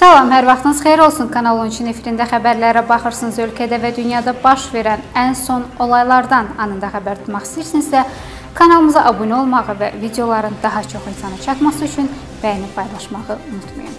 Salam, hər vaxtınız xeyir olsun. Kanal 13-ün efirində xəbərlərə baxırsınız. Ölkədə və dünyada baş verən ən son olaylardan anında xəbər tutmaq istəyirsinizsə, kanalımıza abunə olmağı və videoların daha çox insana çatması üçün bəyənib paylaşmağı unutmayın.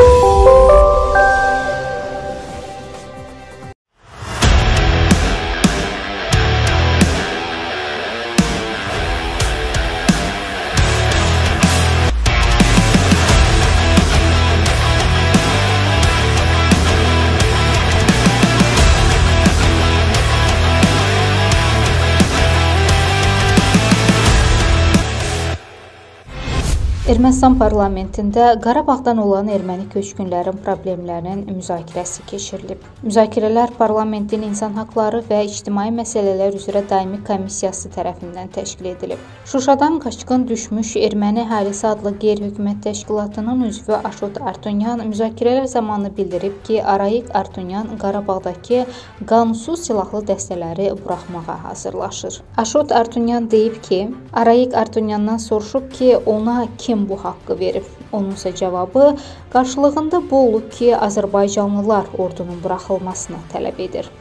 Ermənistan parlamentində Qarabağdan olan erməni köçkünlərin problemlərinin müzakirəsi keçirilib. Müzakirələr parlamentin İnsan Haqları və İctimai Məsələlər üzrə Daimi Komissiyası tərəfindən təşkil edilib. Şuşadan qaçqın düşmüş Erməni əhalisi adlı qeyri-hökumət təşkilatının üzvü Aşot Artunyan müzakirələr zamanı bildirib ki, Arayik Artunyan Qarabağdakı qanunsuz silahlı dəstələri buraxmağa hazırlaşır. Aşot Artunyan deyib ki, Arayik Artunyandan soruşub ki, ona kim bu haqqı verib? Onunsa cavabı qarşılığında bu olub ki, Azərbaycanlılar ordunun buraxılmasını tələb edir.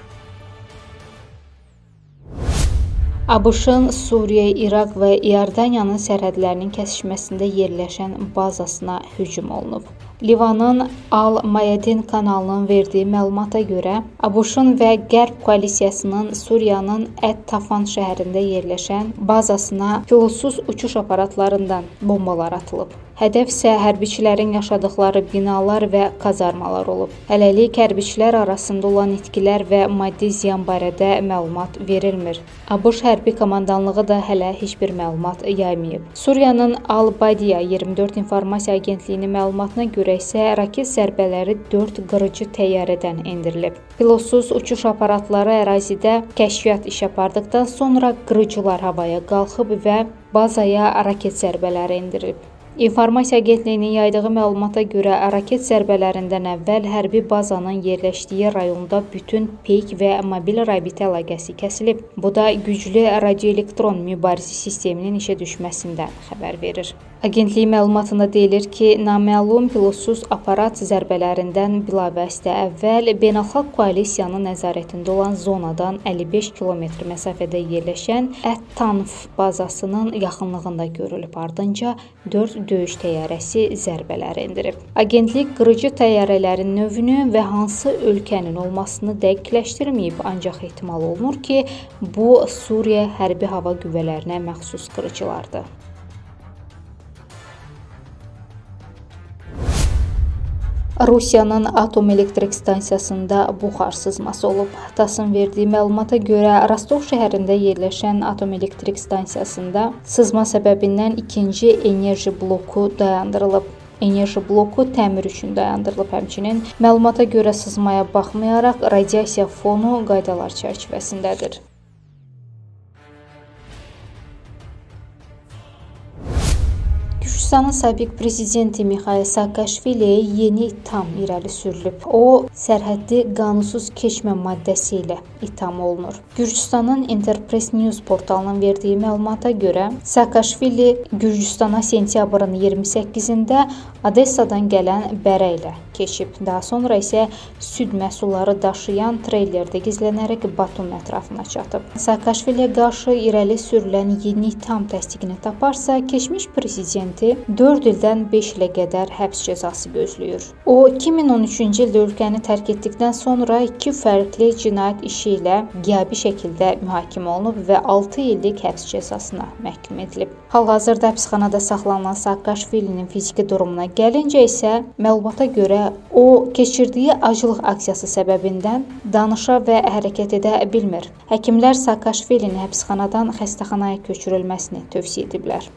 ABŞ-ın Suriya, İraq və İordaniyanın sərhədlərinin kəsişməsində yerləşən bazasına hücum olunub. Livanın Al-Mayadin kanalının verdiyi məlumata görə, ABŞ-ın və Qərb koalisiyasının Suriyanın Ət-Tafan şəhərində yerləşən bazasına pilotsuz uçuş aparatlarından bombalar atılıb. Hədəf isə hərbiçilərin yaşadıkları binalar və kazarmalar olub. Hələlik hərbiçilər arasında olan itkilər və maddi ziyan barədə məlumat verilmir. ABŞ hərbi komandanlığı da hələ heç bir məlumat yaymayıb. Suriyanın Al-Badiya 24 informasiya agentliyinin məlumatına görə isə raket zərbələri 4 qırıcı təyyarədən endirilib. Pilotsuz uçuş aparatları ərazidə kəşfiyyat iş apardıqdan sonra qırıcılar havaya qalxıb və bazaya raket zərbələri endirib. İnformasiya agentliyinin yaydığı məlumata görə raket zərbələrindən əvvəl hərbi bazanın yerləşdiyi rayonda bütün peyk və mobil rabitə əlaqəsi kəsilib. Bu da güclü radioelektron mübarizə sisteminin işə düşməsindən xəbər verir. Agentlik məlumatında deyilir ki, naməlum pilotsuz aparat zərbələrindən bilavasitə əvvəl beynəlxalq koalisiyanın nəzarətində olan zonadan 55 kilometr məsafədə yerləşən Ət-Tanf bazasının yaxınlığında görülüb. Ardınca 4 döyüş təyyarəsi zərbələri endirib. Agentlik qırıcı təyyarələrin növünü və hansı ölkənin olmasını dəqiqləşdirməyib, ancaq ehtimal olunur ki, bu Suriya hərbi hava qüvvələrinə məxsus qırıcılardır. Rusiyanın atom elektrik stansiyasında buxar sızması olub. TASS-ın verdiyi məlumata görə Rostov şəhərində yerləşən atom elektrik stansiyasında sızma səbəbindən ikinci enerji bloku dayandırılıb. Enerji bloku təmir üçün dayandırılıb. Həmçinin məlumata görə sızmaya baxmayaraq radiasiya fonu qaydalar çərçivəsindədir. Gürcüstanın sabiq prezidenti Mixail Saakashviliyə yeni ittiham irəli sürülüb. O, sərhəddi qanunsuz keçmə maddəsi ilə ittiham olunur. Gürcüstanın Interpress News portalının verdiyi məlumata görə, Saakashvili Gürcüstana sentyabrın 28-də Odessadan gələn bərə ilə keçib. Daha sonra isə süd məhsulları daşıyan treylerdə gizlənərək Batum ətrafına çatıb. Saakashviliyə qarşı irəli sürülən yeni ittiham təsdiqini taparsa, keçmiş prezidenti 4 ildən 5 ilə qədər həbs cəzası gözləyir. O, 2013-cü ildə ölkəni tərk etdikdən sonra 2 fərqli cinayət işi ilə qiyabi şəkildə mühakimə olunub və 6 illik həbs cəzasına məhkum edilib. Hal-hazırda həbsxanada saxlanılan Saakashvilinin fiziki durumuna gəlincə isə məlumata görə o, keçirdiyi aclıq aksiyası səbəbindən danışa və hərəkət edə bilmir. Həkimlər Saakashvilinin həbsxanadan xəstəxanaya köçürülməsini tövsiyə ediblər.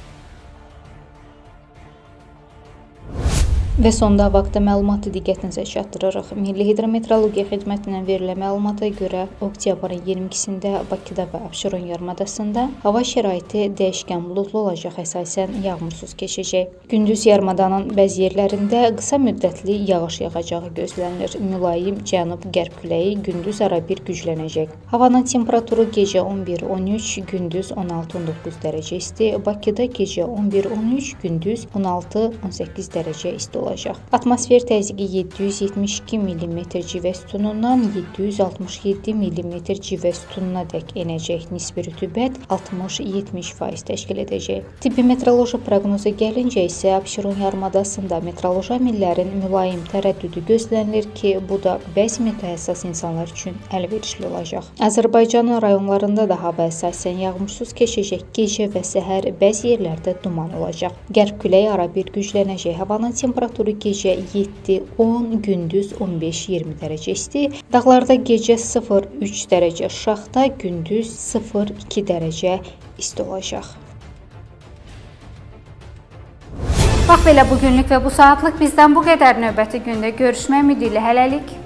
Və sonda vaxtda məlumatı diqqətinizə çatdırırıq. Milli Hidrometeorologiya Xidmətindən verilən məlumata görə oktyabrın 22-sində Bakıda və Abşeron yarımadasında hava şəraiti dəyişkən buludlu olacaq, əsasən yağmursuz keçəcək. Gündüz yarımadanın bəzi yerlərində qısa müddətli yağış yağacağı gözlənilir. Mülayim cənub-qərb küləyi gündüz arabir güclənəcək. Havanın temperaturu gecə 11-13, gündüz 16-19 dərəcə isti, Bakıda gecə 11-13, gündüz 16-18 dərəcə isti olacaq. olacaq. Atmosfer təzyiqi 772 mm civə sütunundan 767 mm civə sütununa dək enəcək. Nisbi rütubət 60-70% təşkil edəcək. Tibbi meteoroloji proqnoza gəlincə isə Abşeron yarımadasında meteoroloji amillərin mülayim tərəddüdü gözlənilir ki, bu da bəzi meteohəssas insanlar üçün əlverişli olacaq. Azərbaycanın rayonlarında da hava əsasən yağmursuz keçəcək. Gecə və səhər bəzi yerlərdə duman olacaq. Qərb küləyi arabir güclənəcək. Havanın temperaturu gecə 7-10, gündüz 15-20 dərəcə isti. Dağlarda gecə 0-3 dərəcə şaxta, gündüz 0-2 dərəcə isti olacaq. Bax belə bugünlük və bu saatlıq bizdən bu qədər. Növbəti gündə görüşmək ümidi ilə hələlik.